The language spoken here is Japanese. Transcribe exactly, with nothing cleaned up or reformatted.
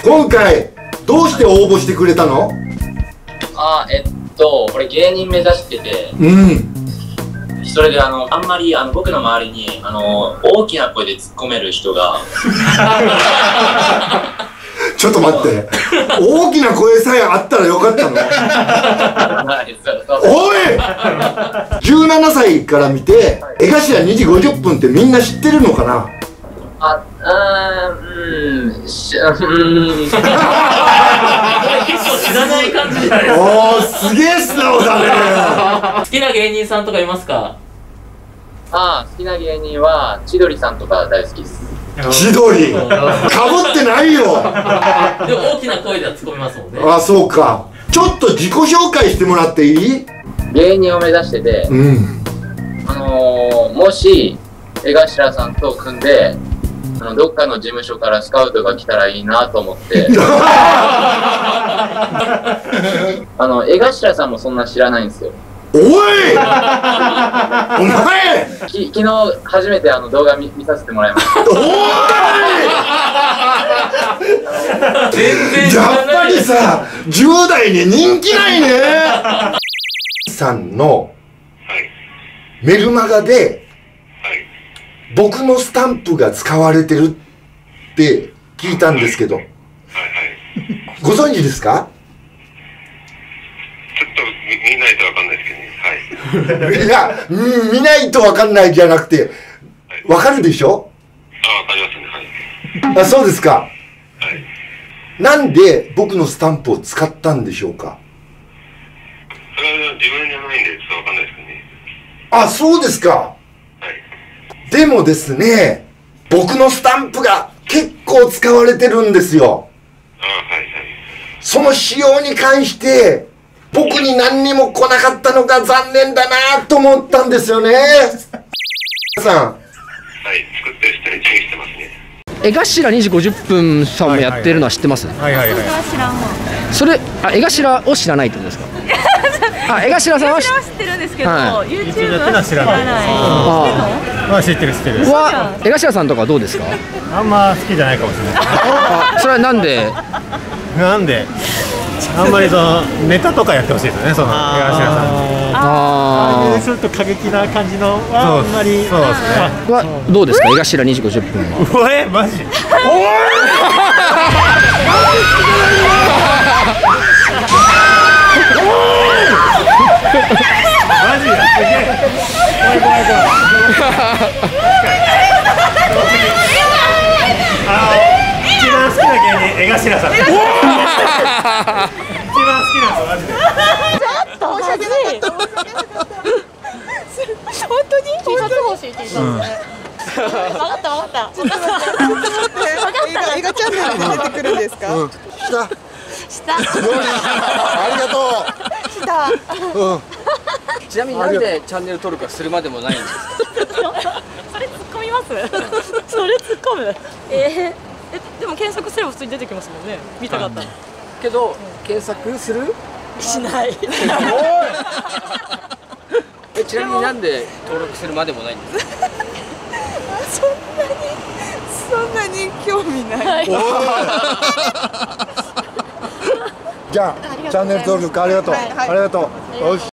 今回どうして応募してくれたの？ あー、えっと俺芸人目指してて、 うん。 それであのあんまりあの僕の周りにあの大きな声で突っ込める人がちょっと待って、大きな声さえあったらよかったの？おいじゅうななさいから見て江頭にじごじゅっぷんってみんな知ってるのかな？ あ、あー、うん、し、うん。 結構知らない感じじゃないですか。 おー、すげえ素直だね。 好きな芸人さんとかいますか？ あー、好きな芸人は千鳥さんとか大好きです。 千鳥かぶってないよ。 でも大きな声では突っ込みますもんね。 あ、そうか。ちょっと自己紹介してもらっていい？ 芸人を目指してて、 うん。 あのー、もし江頭さんと組んであのどっかの事務所からスカウトが来たらいいなと思ってあの江頭さんもそんな知らないんですよ。 おいお前き昨日初めてあの動画 見, 見させてもらいました。 おい全然知やらない。 っぱりさじゅう代に人気ないね。さんのメルマガで僕のスタンプが使われてるって聞いたんですけど、はいはい、ご存知ですか？ ちょっと見ないとわかんないですけどね。はい。 いや、見ないとわかんないじゃなくて、わかるでしょ？ あ、わかりますね。はい。 あ、そうですか。 はい。 なんで僕のスタンプを使ったんでしょうか？ それは自分じゃないんで、ちょっとわかんないですけどね。 あ、そうですか。 はい。 でもですね、僕のスタンプが結構使われてるんですよ。 あ、はいはい。 その仕様に関して、僕に何にも来なかったのが残念だなと思ったんですよね。皆さん。 はい、作ってる人に注意してますね。 江頭にじごじゅっぷんさんもやってるのは知ってます？ はいはいはい。 それ、あ、江頭を知らないってことですか？あ、江頭さんは知知ってるんですけど、 は YouTube は知らない。 まあ知ってる知ってる。 は江頭さんとかどうですか？ あんま好きじゃないかもしれない。 あ、それはなんで？ なんで？あんまりそのネタとかやってほしいですね、その江頭さん。ああいうちょっと過激な感じのはあんまり。そうですね。 はどうですか？江頭にじごじゅっぷんは。 おえ、マジ。おい。マジや。すげえ。怖い怖い怖い。あの一番好きな芸人江頭さん。一番好きなのマジで。 ちょっと申し訳なかった。本当に T シャツ欲しい T シャツ。分かった分かった。ちょっと待って。 映画チャンネルで出てくるんですか？ うん。した。 した。 ありがとした。 う。うん。 ちなみになんでチャンネル登録はするまでもないんですか？ それ突っ込みます？それ突っ込む？えー、えでも検索すれば普通に出てきますもんね。見たかったら。 けど検索する？ しない。 え、ちなみになんで登録するまでもないんですか？ そんなにそんなに興味ない。 じゃあチャンネル登録ありがとう。ありがとう。よし。